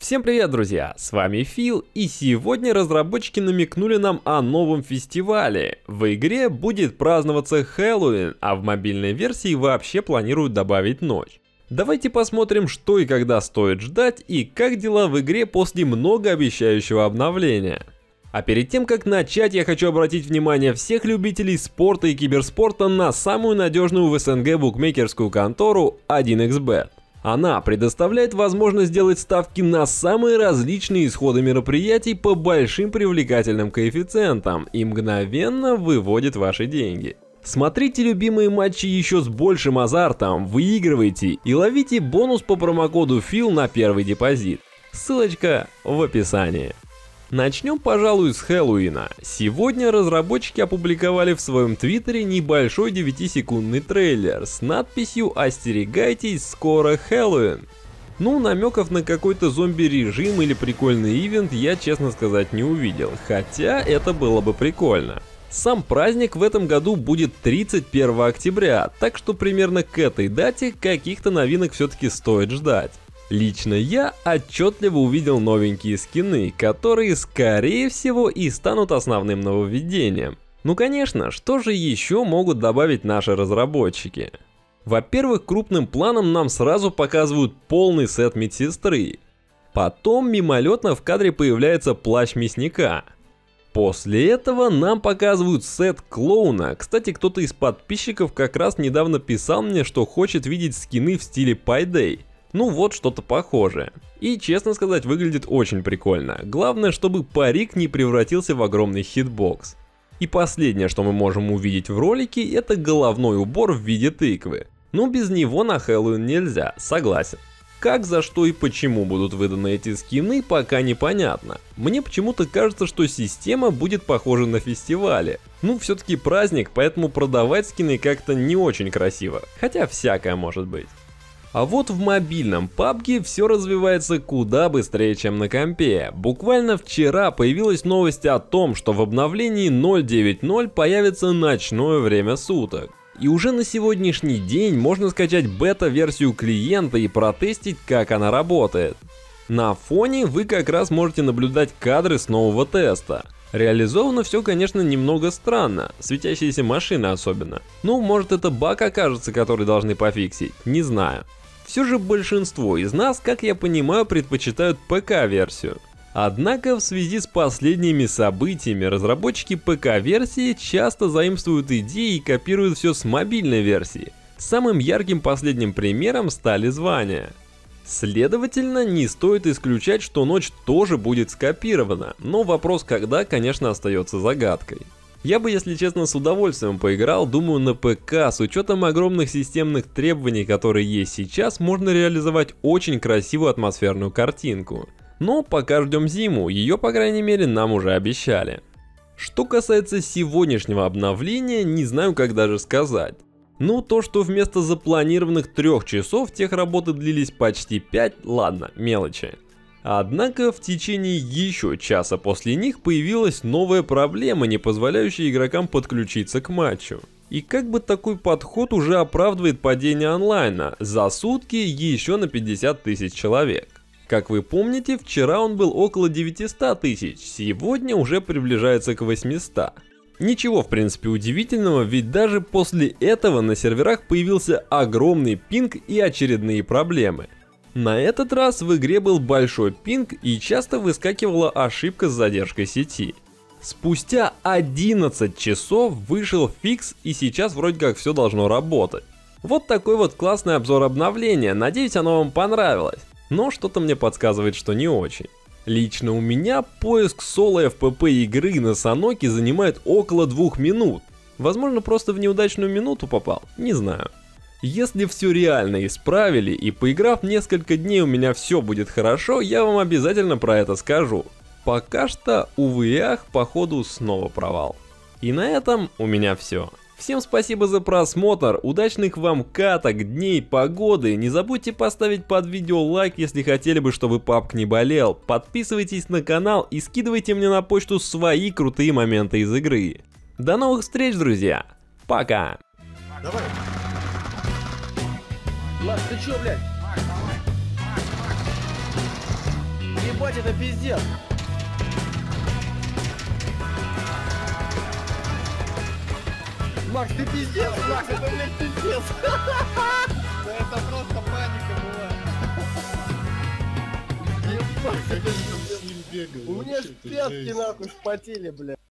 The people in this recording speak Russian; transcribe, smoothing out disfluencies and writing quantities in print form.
Всем привет, друзья! С вами Фил, и сегодня разработчики намекнули нам о новом фестивале. В игре будет праздноваться Хэллоуин, а в мобильной версии вообще планируют добавить ночь. Давайте посмотрим, что и когда стоит ждать, и как дела в игре после многообещающего обновления. А перед тем, как начать, я хочу обратить внимание всех любителей спорта и киберспорта на самую надежную в СНГ букмекерскую контору 1xBet. Она предоставляет возможность делать ставки на самые различные исходы мероприятий по большим привлекательным коэффициентам и мгновенно выводит ваши деньги. Смотрите любимые матчи еще с большим азартом, выигрывайте и ловите бонус по промокоду FIL на первый депозит. Ссылочка в описании. Начнем, пожалуй, с Хэллоуина. Сегодня разработчики опубликовали в своем твиттере небольшой 9-секундный трейлер с надписью «Остерегайтесь, скоро Хэллоуин». Ну, намеков на какой-то зомби-режим или прикольный ивент я, честно сказать, не увидел, хотя это было бы прикольно. Сам праздник в этом году будет 31 октября, так что примерно к этой дате каких-то новинок все-таки стоит ждать. Лично я отчетливо увидел новенькие скины, которые, скорее всего, и станут основным нововведением. Ну конечно, что же еще могут добавить наши разработчики? Во-первых, крупным планом нам сразу показывают полный сет медсестры. Потом мимолетно в кадре появляется плащ мясника. После этого нам показывают сет клоуна. Кстати, кто-то из подписчиков как раз недавно писал мне, что хочет видеть скины в стиле Payday. Ну вот что-то похожее. И, честно сказать, выглядит очень прикольно. Главное, чтобы парик не превратился в огромный хитбокс. И последнее, что мы можем увидеть в ролике, это головной убор в виде тыквы. Но без него на Хэллоуин нельзя, согласен. Как, за что и почему будут выданы эти скины, пока непонятно. Мне почему-то кажется, что система будет похожа на фестивале. Ну, все-таки праздник, поэтому продавать скины как-то не очень красиво. Хотя всякое может быть. А вот в мобильном PUBG все развивается куда быстрее, чем на компе. Буквально вчера появилась новость о том, что в обновлении 0.9.0 появится ночное время суток. И уже на сегодняшний день можно скачать бета-версию клиента и протестить, как она работает. На фоне вы как раз можете наблюдать кадры с нового теста. Реализовано все, конечно, немного странно, светящиеся машины особенно. Ну, может, это баг окажется, который должны пофиксить, не знаю. Все же большинство из нас, как я понимаю, предпочитают ПК-версию. Однако в связи с последними событиями разработчики ПК-версии часто заимствуют идеи и копируют все с мобильной версии. Самым ярким последним примером стали звания. Следовательно, не стоит исключать, что ночь тоже будет скопирована, но вопрос когда, конечно, остается загадкой. Я бы, если честно, с удовольствием поиграл, думаю, на ПК, с учетом огромных системных требований, которые есть сейчас, можно реализовать очень красивую атмосферную картинку. Но пока ждем зиму, ее, по крайней мере, нам уже обещали. Что касается сегодняшнего обновления, не знаю, как даже сказать. Ну, то, что вместо запланированных 3 часов техработы длились почти 5, ладно, мелочи. Однако в течение еще часа после них появилась новая проблема, не позволяющая игрокам подключиться к матчу. И как бы такой подход уже оправдывает падение онлайна, за сутки еще на 50 тысяч человек. Как вы помните, вчера он был около 900 тысяч, сегодня уже приближается к 800. Ничего в принципе удивительного, ведь даже после этого на серверах появился огромный пинг и очередные проблемы. На этот раз в игре был большой пинг и часто выскакивала ошибка с задержкой сети. Спустя 11 часов вышел фикс и сейчас вроде как все должно работать. Вот такой вот классный обзор обновления, надеюсь, оно вам понравилось. Но что-то мне подсказывает, что не очень. Лично у меня поиск соло FPP игры на Саноке занимает около 2 минут. Возможно, просто в неудачную минуту попал, не знаю. Если все реально исправили и поиграв несколько дней у меня все будет хорошо, я вам обязательно про это скажу. Пока что, увы и ах, походу снова провал. И на этом у меня все. Всем спасибо за просмотр, удачных вам каток, дней, погоды. Не забудьте поставить под видео лайк, если хотели бы, чтобы PUBG не болел. Подписывайтесь на канал и скидывайте мне на почту свои крутые моменты из игры. До новых встреч, друзья. Пока. Давай. Влад, ты чё, блядь? ебать, это пиздец. Макс, ты пиздец, Макс, это, блядь, пиздец. Да это просто паника была. Ебать, это пиздец. У меня ж пятки нахуй спотели, блядь.